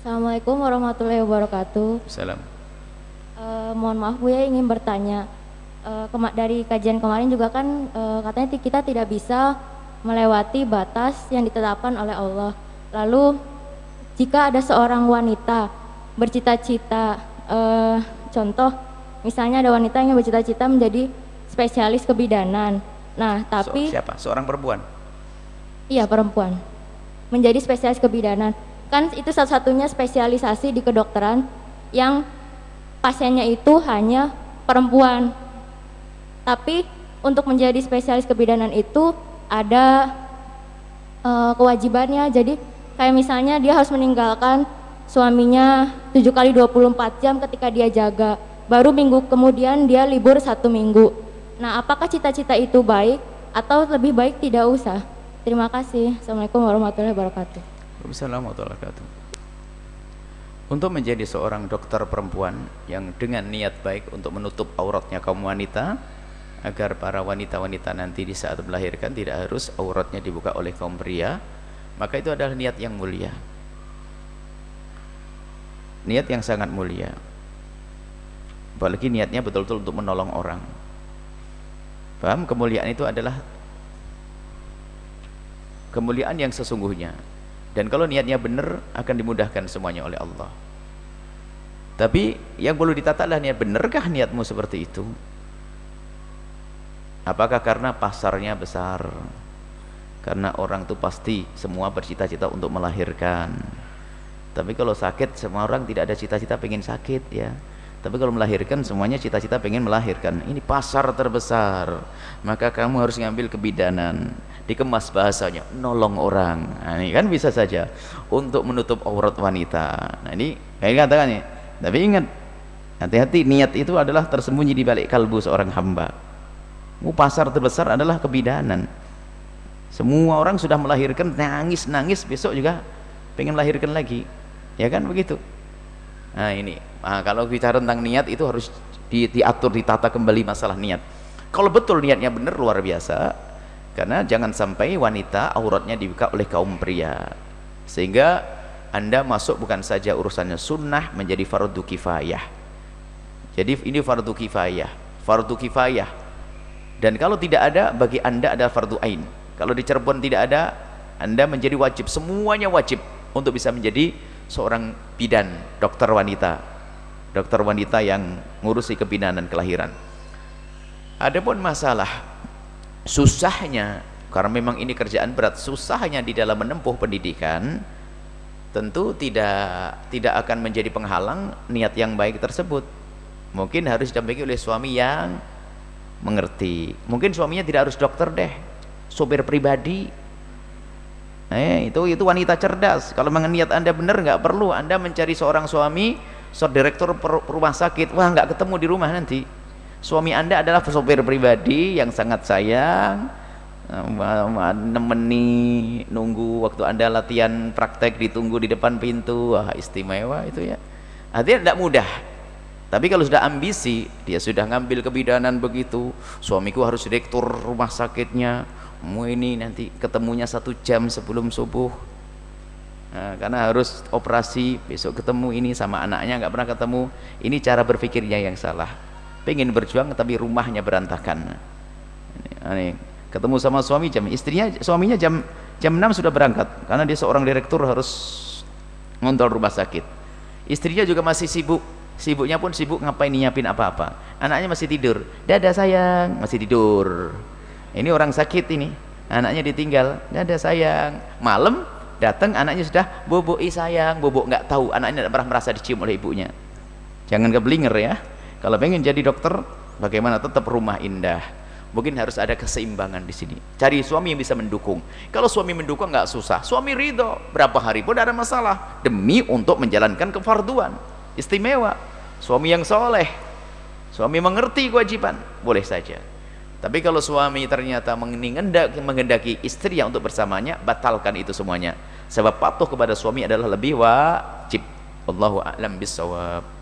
Assalamualaikum warahmatullahi wabarakatuh. Salam. Mohon maaf Bu ya, ingin bertanya. Dari kajian kemarin juga kan katanya kita tidak bisa melewati batas yang ditetapkan oleh Allah. Lalu jika ada seorang wanita bercita-cita, contoh misalnya ada wanita yang bercita-cita menjadi spesialis kebidanan. Nah, tapi Siapa? Seorang perempuan? iya, perempuan menjadi spesialis kebidanan. Kan itu satu-satunya spesialisasi di kedokteran yang pasiennya itu hanya perempuan. Tapi untuk menjadi spesialis kebidanan itu ada kewajibannya. Jadi kayak misalnya dia harus meninggalkan suaminya 7 kali 24 jam ketika dia jaga. Baru minggu kemudian dia libur 1 minggu. Nah, apakah cita-cita itu baik atau lebih baik tidak usah? Terima kasih. Assalamualaikum warahmatullahi wabarakatuh. Waalaikumsalam warahmatullahi wabarakatuh. Untuk menjadi seorang dokter perempuan yang dengan niat baik untuk menutup auratnya kaum wanita, agar para wanita-wanita nanti di saat melahirkan tidak harus auratnya dibuka oleh kaum pria, maka itu adalah niat yang mulia, niat yang sangat mulia. Apalagi niatnya betul-betul untuk menolong orang. Paham? Kemuliaan itu adalah kemuliaan yang sesungguhnya, dan kalau niatnya benar akan dimudahkan semuanya oleh Allah. Tapi yang perlu ditata adalah niat, benarkah niatmu seperti itu? Apakah karena pasarnya besar, karena orang itu pasti semua bercita-cita untuk melahirkan? Tapi kalau sakit, semua orang tidak ada cita-cita pengen sakit ya. Tapi kalau melahirkan, semuanya cita-cita pengen melahirkan. Ini pasar terbesar, maka kamu harus ngambil kebidanan, dikemas bahasanya, nolong orang. Nah, ini kan bisa saja untuk menutup aurat wanita. Nah, ini kayak katakan nih. Tapi ingat, hati-hati, niat itu adalah tersembunyi di balik kalbu seorang hamba. Pasar terbesar adalah kebidanan. Semua orang sudah melahirkan, nangis-nangis, besok juga pengen melahirkan lagi, ya kan begitu. Nah ini, kalau bicara tentang niat itu harus diatur, ditata kembali masalah niat. Kalau betul niatnya benar, luar biasa. Karena jangan sampai wanita auratnya dibuka oleh kaum pria, sehingga Anda masuk bukan saja urusannya sunnah menjadi fardu kifayah. Jadi ini fardu kifayah. Dan kalau tidak ada, bagi Anda adalah fardu ain. Kalau di Cirebon tidak ada, Anda menjadi wajib, semuanya wajib untuk bisa menjadi seorang bidan, dokter wanita yang ngurusi kebidanan kelahiran. Adapun masalah susahnya, karena memang ini kerjaan berat, susahnya di dalam menempuh pendidikan, tentu tidak akan menjadi penghalang niat yang baik tersebut. Mungkin harus didampingi oleh suami yang mengerti. Mungkin suaminya tidak harus dokter deh, sopir pribadi. Itu wanita cerdas. Kalau memang niat Anda benar, nggak perlu Anda mencari seorang suami, direktur rumah sakit. Wah, nggak ketemu di rumah nanti. Suami Anda adalah sopir pribadi yang sangat sayang, nemeni, nunggu waktu Anda latihan praktek, ditunggu di depan pintu. Wah, istimewa itu ya. Artinya tidak mudah. Tapi kalau sudah ambisi, dia sudah ngambil kebidanan begitu, suamiku harus direktur rumah sakitnya, ini nanti ketemunya 1 jam sebelum subuh, nah, karena harus operasi, besok ketemu ini sama anaknya nggak pernah ketemu. Ini cara berpikirnya yang salah. Pengen berjuang tapi rumahnya berantakan. Ini, ketemu sama suaminya jam 6 sudah berangkat, karena dia seorang direktur harus ngontrol rumah sakit. Istrinya juga masih sibuknya pun sibuk ngapain, nyiapin apa-apa. Anaknya masih tidur, dadah sayang, masih tidur. Ini orang sakit ini, anaknya ditinggal, dadah sayang. Malam datang anaknya sudah bobo sayang, bobo, nggak tahu anaknya tidak pernah merasa dicium oleh ibunya. Jangan keblinger ya. Kalau pengen jadi dokter, bagaimana tetap rumah indah. Mungkin harus ada keseimbangan di sini. Cari suami yang bisa mendukung. Kalau suami mendukung nggak susah, suami ridho, berapa hari pun tidak ada masalah, demi untuk menjalankan kefarduan. Istimewa. Suami yang soleh, suami mengerti kewajiban, boleh saja. Tapi kalau suami ternyata menghendaki istri yang untuk bersamanya, batalkan itu semuanya. Sebab patuh kepada suami adalah lebih wajib. Wallahu a'lam bishawab.